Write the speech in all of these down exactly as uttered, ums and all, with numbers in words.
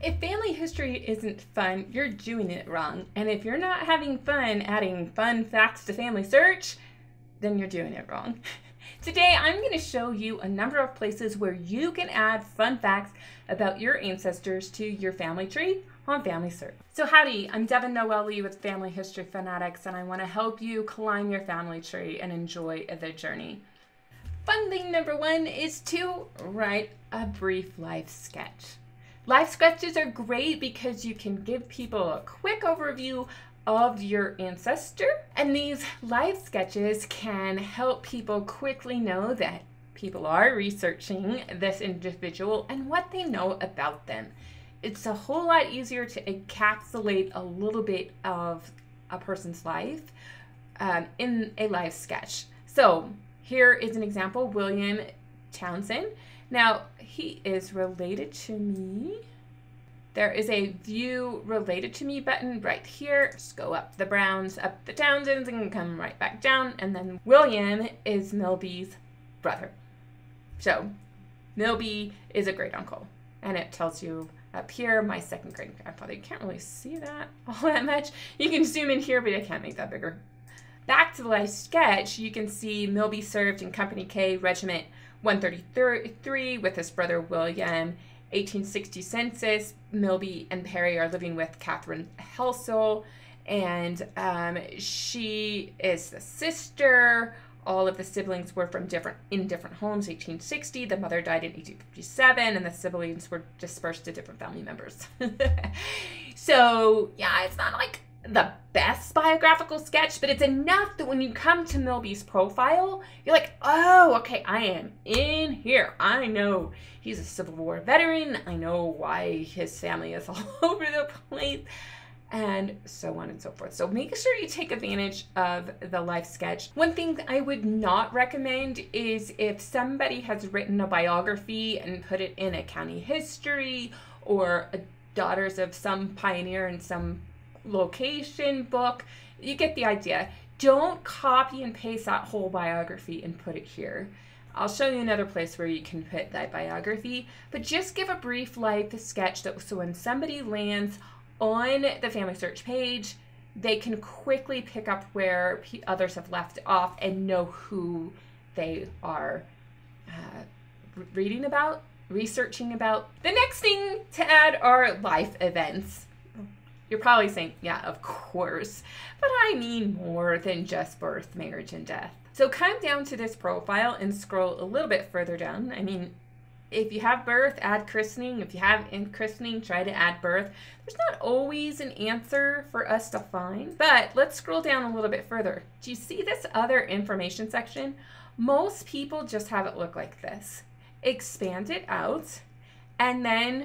If family history isn't fun, you're doing it wrong. And if you're not having fun adding fun facts to Family Search, then you're doing it wrong. Today, I'm going to show you a number of places where you can add fun facts about your ancestors to your family tree on Family Search. So howdy, I'm Devin Noelle with Family History Fanatics, and I want to help you climb your family tree and enjoy the journey. Fun thing number one is to write a brief life sketch. Life sketches are great because you can give people a quick overview of your ancestor, and these life sketches can help people quickly know that people are researching this individual and what they know about them. It's a whole lot easier to encapsulate a little bit of a person's life um, in a life sketch. So here is an example, William Townsend. Now, he is related to me. There is a view related to me button right here. Just go up the Browns, up the Townsends, and come right back down. And then William is Milby's brother. So Milby is a great uncle. And it tells you up here, my second great grandfather. You can't really see that all that much. You can zoom in here, but I can't make that bigger. Back to the life sketch, you can see Milby served in Company K, Regiment one thirty-three with his brother William. eighteen sixty census, Milby and Perry are living with Catherine Helsel, and um, she is the sister. All of the siblings were from different in different homes. eighteen sixty, the mother died in eighteen fifty-seven, and the siblings were dispersed to different family members. So yeah, it's not like the best biographical sketch, but it's enough that when you come to Milby's profile, you're like, oh, okay, I am in here. I know he's a Civil War veteran. I know why his family is all over the place, and so on and so forth. So make sure you take advantage of the life sketch. One thing I would not recommend is if somebody has written a biography and put it in a county history or a daughters of some pioneer in some location book. You get the idea. Don't copy and paste that whole biography and put it here. I'll show you another place where you can put that biography, but just give a brief life sketch that so when somebody lands on the Family Search page, they can quickly pick up where others have left off and know who they are uh, reading about, researching about. The next thing to add are life events. You're probably saying, yeah, of course, but I mean more than just birth, marriage, and death. So come down to this profile and scroll a little bit further down. I mean, if you have birth, add christening. If you have in christening, try to add birth. There's not always an answer for us to find, but let's scroll down a little bit further. Do you see this other information section? Most people just have it look like this. Expand it out and then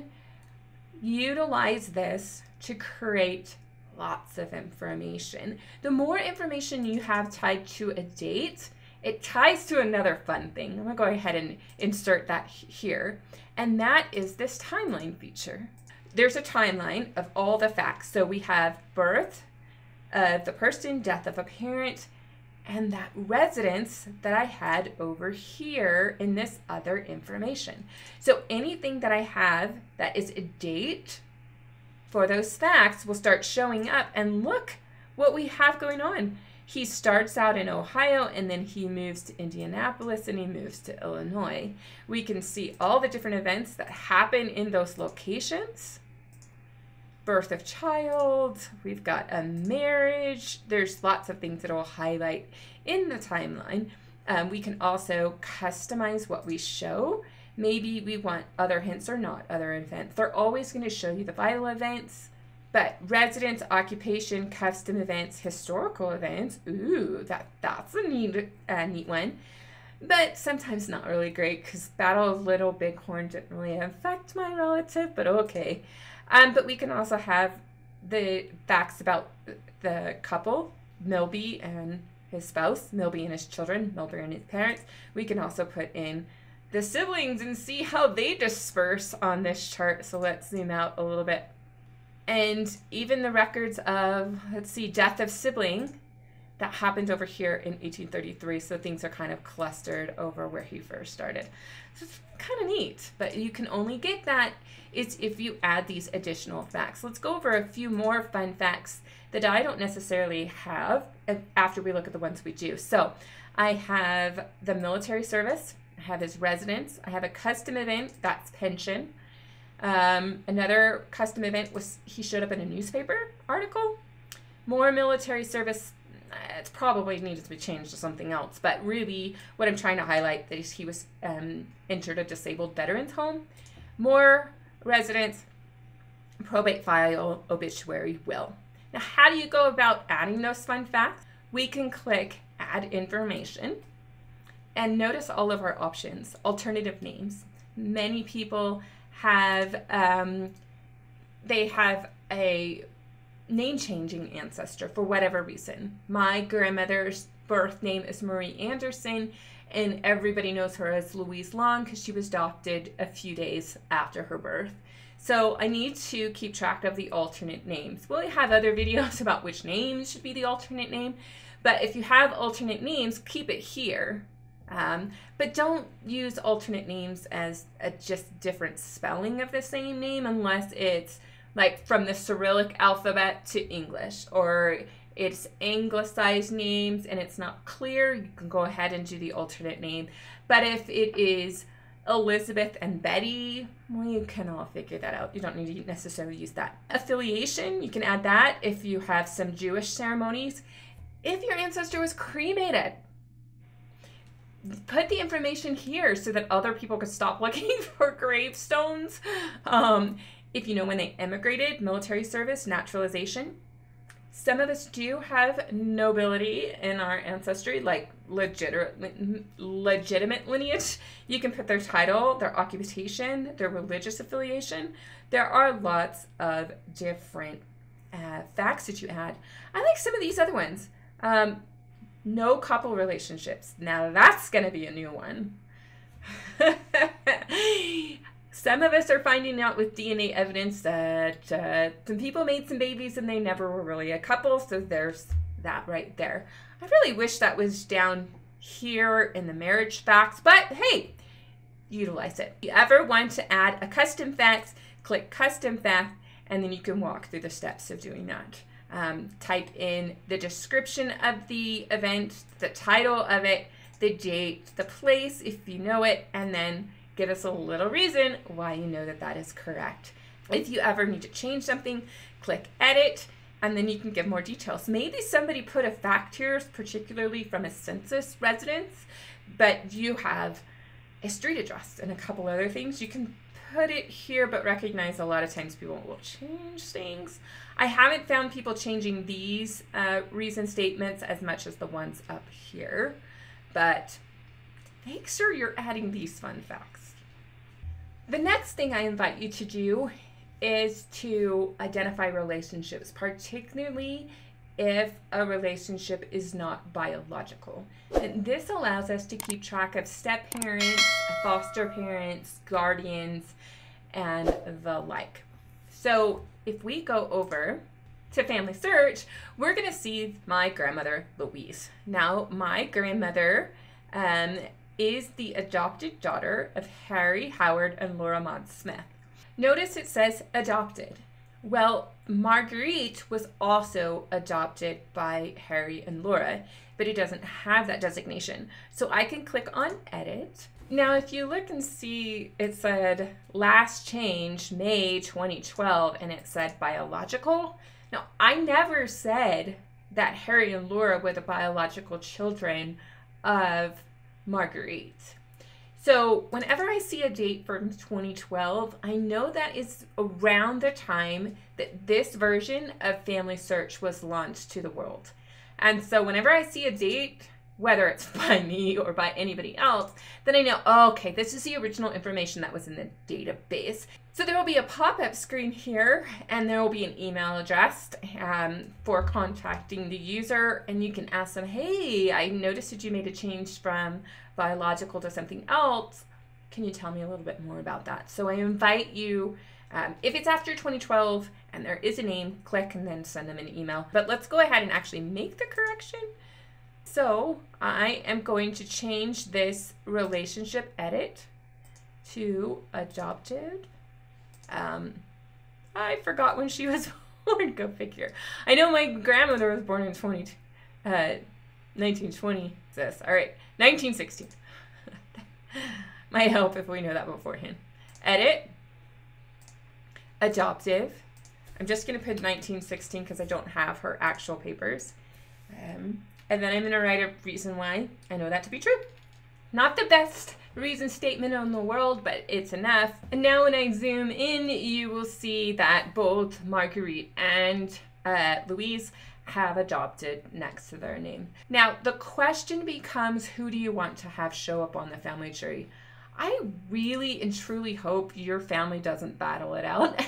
utilize this to create lots of information. The more information you have tied to a date, it ties to another fun thing. I'm gonna go ahead and insert that here. And that is this timeline feature. There's a timeline of all the facts. So we have birth of the person, death of a parent, and that residence that I had over here in this other information. So anything that I have that is a date for those facts will start showing up, and look what we have going on. He starts out in Ohio, and then he moves to Indianapolis, and he moves to Illinois. We can see all the different events that happen in those locations. Birth of child, we've got a marriage. There's lots of things that will highlight in the timeline. Um, we can also customize what we show. Maybe we want other hints or not other events. They're always going to show you the vital events, but residence, occupation, custom events, historical events, ooh, that, that's a neat, uh, neat one. But sometimes not really great because Battle of Little Bighorn didn't really affect my relative, but okay. Um, but we can also have the facts about the couple, Milby and his spouse, Milby and his children, Milby and his parents. We can also put in the siblings and see how they disperse on this chart. So let's zoom out a little bit. And even the records of, let's see, death of sibling, that happened over here in eighteen thirty-three, so things are kind of clustered over where he first started. So it's kind of neat, but you can only get that is if you add these additional facts. Let's go over a few more fun facts that I don't necessarily have after we look at the ones we do. So I have the military service, I have his residence, I have a custom event, that's pension. Um, another custom event was he showed up in a newspaper article. More military service, it's probably needed to be changed to something else, but really what I'm trying to highlight is he was um, entered a disabled veterans home. More residence, probate file, obituary, will. Now, how do you go about adding those fun facts? We can click add information and notice all of our options. Alternative names. Many people have, um, they have a name-changing ancestor for whatever reason. My grandmother's birth name is Marie Anderson, and everybody knows her as Louise Long because she was adopted a few days after her birth. So I need to keep track of the alternate names. We'll have other videos about which names should be the alternate name, but if you have alternate names, keep it here. Um, but don't use alternate names as a just different spelling of the same name unless it's like from the Cyrillic alphabet to English, or it's anglicized names and it's not clear, you can go ahead and do the alternate name. But if it is Elizabeth and Betty, well, you can all figure that out. You don't need to necessarily use that. Affiliation, you can add that if you have some Jewish ceremonies. If your ancestor was cremated, put the information here so that other people could stop looking for gravestones. Um, if you know when they emigrated, military service, naturalization. Some of us do have nobility in our ancestry, like legitimate, legitimate lineage. You can put their title, their occupation, their religious affiliation. There are lots of different uh, facts that you add. I like some of these other ones. Um, no couple relationships. Now that's going to be a new one. Some of us are finding out with D N A evidence that uh, some people made some babies and they never were really a couple, so there's that right there. I really wish that was down here in the marriage facts, but hey, utilize it. If you ever want to add a custom fact, click custom fact, and then you can walk through the steps of doing that. Um, type in the description of the event, the title of it, the date, the place, if you know it, and then give us a little reason why you know that that is correct. If you ever need to change something, click edit, and then you can give more details. Maybe somebody put a fact here, particularly from a census residence, but you have a street address and a couple other things. You can put it here, but recognize a lot of times people will change things. I haven't found people changing these uh, reason statements as much as the ones up here, but make sure you're adding these fun facts. The next thing I invite you to do is to identify relationships, particularly if a relationship is not biological. And this allows us to keep track of step parents, foster parents, guardians, and the like. So if we go over to Family Search, we're going to see my grandmother, Louise. Now, my grandmother um, is the adopted daughter of Harry Howard and Laura Maud Smith. Notice it says adopted. Well, Marguerite was also adopted by Harry and Laura, but it doesn't have that designation. So I can click on edit. Now, if you look and see, it said last change, May twenty twelve, and it said biological. Now, I never said that Harry and Laura were the biological children of Marguerite. So whenever I see a date from twenty twelve, I know that is around the time that this version of Family Search was launched to the world. And so whenever I see a date, whether it's by me or by anybody else, then I know, oh, okay, this is the original information that was in the database. So there will be a pop-up screen here, and there will be an email address um, for contacting the user, and you can ask them, hey, I noticed that you made a change from biological to something else. Can you tell me a little bit more about that? So I invite you, um, if it's after twenty twelve and there is a name, click and then send them an email. But let's go ahead and actually make the correction. So I am going to change this relationship edit to adopted. Um, I forgot when she was born, go figure. I know my grandmother was born in twenty, uh, nineteen twenty. This, all right, nineteen sixteen. Might help if we know that beforehand. Edit, adoptive. I'm just gonna put nineteen sixteen because I don't have her actual papers. Um, and then I'm gonna write a reason why I know that to be true. Not the best reason statement in the world, but it's enough. And now when I zoom in, you will see that both Marguerite and uh, Louise have adopted next to their name. Now, the question becomes, who do you want to have show up on the family tree? I really and truly hope your family doesn't battle it out.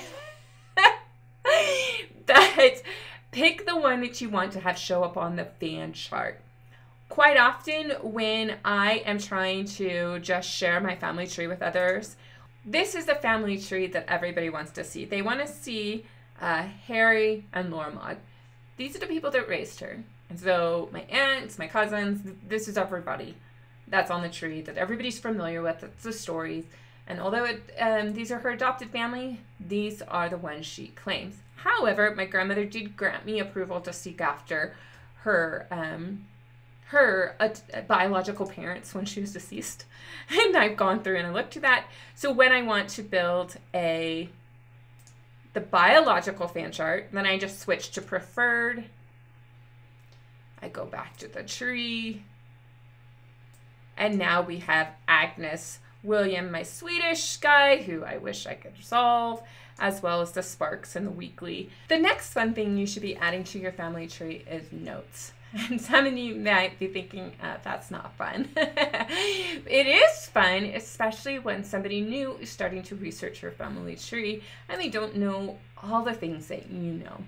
But pick the one that you want to have show up on the fan chart. Quite often when I am trying to just share my family tree with others, this is the family tree that everybody wants to see. They want to see uh, Harry and Laura Maud. These are the people that raised her. And so my aunts, my cousins, this is everybody that's on the tree that everybody's familiar with. That's the stories. And although it, um, these are her adopted family, these are the ones she claims. However, my grandmother did grant me approval to seek after her um, her uh, biological parents when she was deceased. And I've gone through and I looked at that. So when I want to build a the biological fan chart, then I just switch to preferred. I go back to the tree. And now we have Agnes, William, my Swedish guy, who I wish I could solve, as well as the Sparks and the Weekly. The next fun thing you should be adding to your family tree is notes. And some of you might be thinking, uh, that's not fun. It is fun, especially when somebody new is starting to research your family tree and they don't know all the things that you know.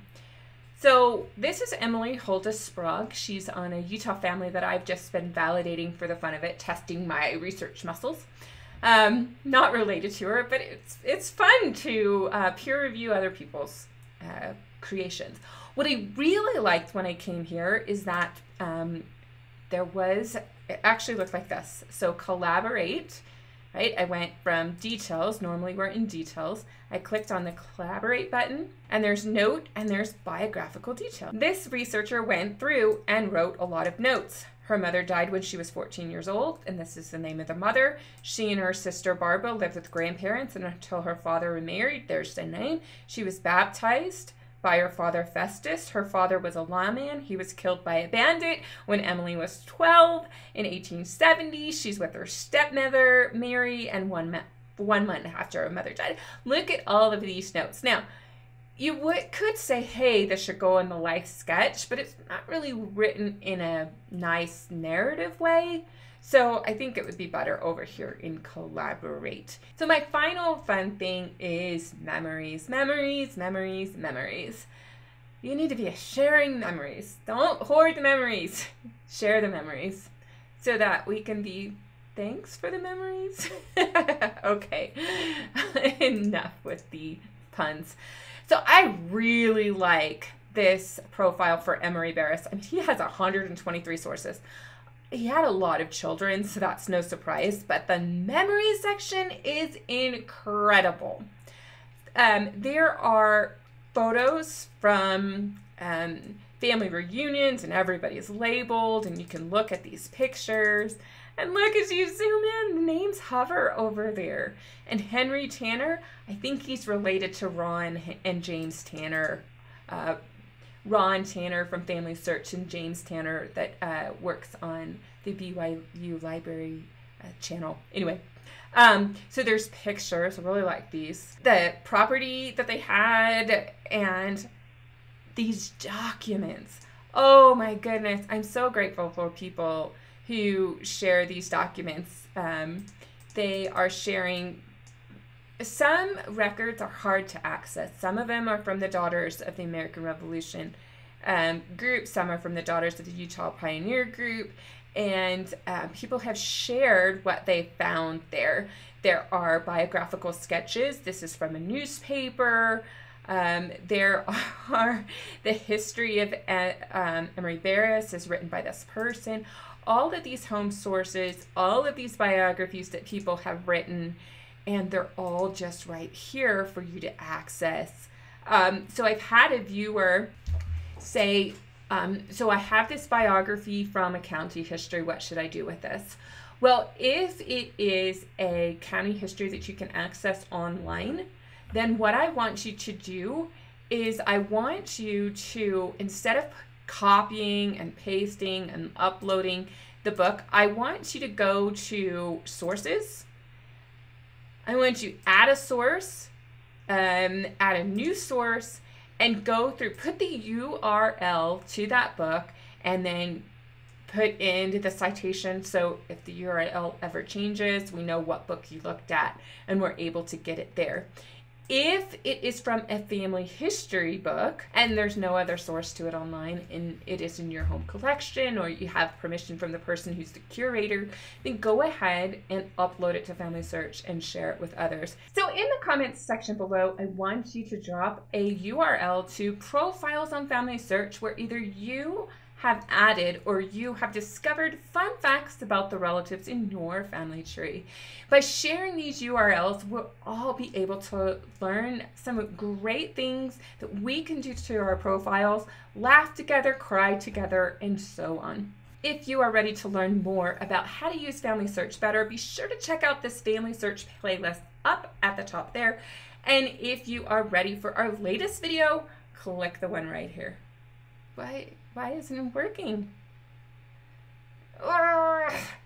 So this is Emily Hulda Sprague. She's on a Utah family that I've just been validating for the fun of it, testing my research muscles. Um, not related to her, but it's, it's fun to uh, peer review other people's uh, creations. What I really liked when I came here is that um, there was, it actually looked like this. So collaborate, right? I went from details, normally we're in details. I clicked on the collaborate button and there's note and there's biographical detail. This researcher went through and wrote a lot of notes. Her mother died when she was fourteen years old, and this is the name of the mother. She and her sister Barbara lived with grandparents and until her father remarried, there's the name. She was baptized by her father Festus. Her father was a lawman. He was killed by a bandit when Emily was twelve. In eighteen seventy, she's with her stepmother, Mary, and one, ma one month after her mother died. Look at all of these notes. Now, you would, could say, hey, this should go in the life sketch, but it's not really written in a nice narrative way. So I think it would be better over here in collaborate. So my final fun thing is memories, memories, memories, memories. You need to be sharing memories. Don't hoard the memories. Share the memories so that we can be, thanks for the memories. Okay, enough with the puns. So I really like this profile for Emery Barris. I mean, he has one hundred twenty-three sources. He had a lot of children, so that's no surprise, but the memory section is incredible. Um, there are photos from um, family reunions and everybody's labeled and you can look at these pictures. And look, as you zoom in, the names hover over there. And Henry Tanner, I think he's related to Ron and James Tanner. Uh, Ron Tanner from FamilySearch and James Tanner that uh, works on the B Y U library uh, channel. Anyway, um, so there's pictures. I really like these. The property that they had and these documents. Oh my goodness. I'm so grateful for people who share these documents. Um, they are sharing. Some records are hard to access. Some of them are from the Daughters of the American Revolution um, group. Some are from the Daughters of the Utah Pioneer group. And uh, people have shared what they found there. There are biographical sketches. This is from a newspaper. Um, there are the history of uh, um, Emery Barris is written by this person. All of these home sources, all of these biographies that people have written, and they're all just right here for you to access. Um, so I've had a viewer say, um, so I have this biography from a county history. What should I do with this? Well, if it is a county history that you can access online, then what I want you to do is I want you to, instead of copying and pasting and uploading the book, I want you to go to sources. I want you to add a source, um, add a new source, and go through, put the U R L to that book, and then put into the citation, so if the U R L ever changes, we know what book you looked at and we're able to get it there. If it is from a family history book and there's no other source to it online and it is in your home collection, or you have permission from the person who's the curator, then go ahead and upload it to FamilySearch and share it with others. So in the comments section below, I want you to drop a U R L to profiles on FamilySearch where either you have added or you have discovered fun facts about the relatives in your family tree. By sharing these U R Ls, we'll all be able to learn some great things that we can do to our profiles, laugh together, cry together, and so on. If you are ready to learn more about how to use FamilySearch better, be sure to check out this FamilySearch playlist up at the top there. And if you are ready for our latest video, click the one right here. Why, why isn't it working? Urgh.